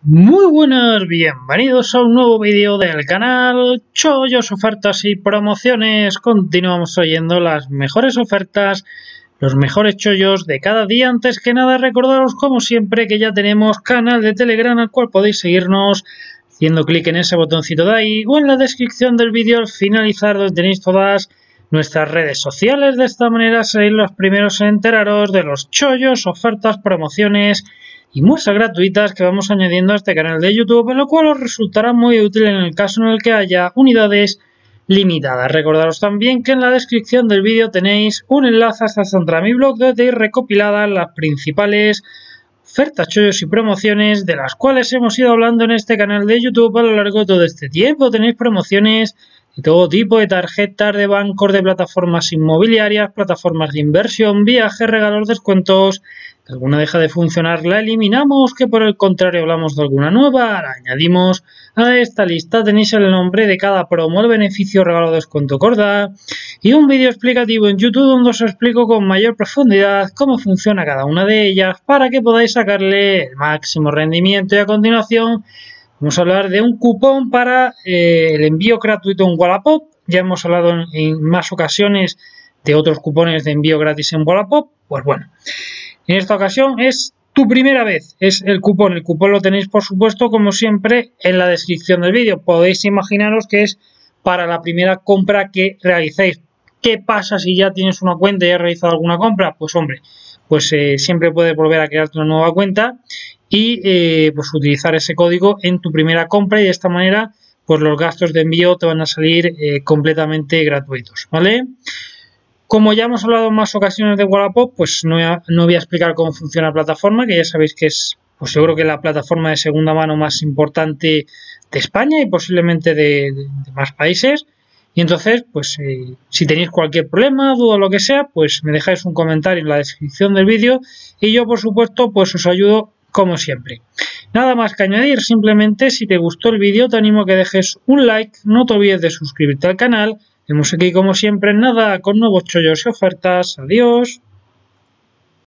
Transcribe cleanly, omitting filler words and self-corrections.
Muy buenas, bienvenidos a un nuevo vídeo del canal Chollos, ofertas y promociones. Continuamos oyendo las mejores ofertas, los mejores chollos de cada día. Antes que nada, recordaros como siempre que ya tenemos canal de Telegram al cual podéis seguirnos haciendo clic en ese botoncito de ahí o en la descripción del vídeo al finalizar, donde tenéis todas nuestras redes sociales. De esta manera seréis los primeros en enteraros de los chollos, ofertas, promociones y muestras gratuitas que vamos añadiendo a este canal de YouTube, en lo cual os resultará muy útil en el caso en el que haya unidades limitadas. Recordaros también que en la descripción del vídeo tenéis un enlace hasta centrar mi blog, donde tenéis recopiladas las principales ofertas, chollos y promociones de las cuales hemos ido hablando en este canal de YouTube a lo largo de todo este tiempo. Tenéis promociones de todo tipo, de tarjetas, de bancos, de plataformas inmobiliarias, plataformas de inversión, viajes, regalos, descuentos. Que alguna deja de funcionar, la eliminamos, que por el contrario hablamos de alguna nueva, la añadimos a esta lista. Tenéis el nombre de cada promo, el beneficio, regalo, descuento, corda y un vídeo explicativo en YouTube donde os explico con mayor profundidad cómo funciona cada una de ellas para que podáis sacarle el máximo rendimiento. Y a continuación vamos a hablar de un cupón para el envío gratuito en Wallapop. Ya hemos hablado en más ocasiones de otros cupones de envío gratis en Wallapop. Pues bueno, en esta ocasión es tu primera vez, es el cupón. El cupón lo tenéis, por supuesto, como siempre, en la descripción del vídeo. Podéis imaginaros que es para la primera compra que realicéis. ¿Qué pasa si ya tienes una cuenta y has realizado alguna compra? Pues hombre, siempre puedes volver a crearte una nueva cuenta y pues utilizar ese código en tu primera compra, y de esta manera pues los gastos de envío te van a salir completamente gratuitos, ¿vale? Como ya hemos hablado en más ocasiones de Wallapop, pues no voy a explicar cómo funciona la plataforma, que ya sabéis que es, pues yo creo que la plataforma de segunda mano más importante de España y posiblemente de más países. Y entonces, pues si tenéis cualquier problema, duda o lo que sea, pues me dejáis un comentario en la descripción del vídeo y yo, por supuesto, pues os ayudo como siempre. Nada más que añadir, simplemente si te gustó el vídeo te animo a que dejes un like, no te olvides de suscribirte al canal. Vemos aquí como siempre en nada con nuevos chollos y ofertas. Adiós.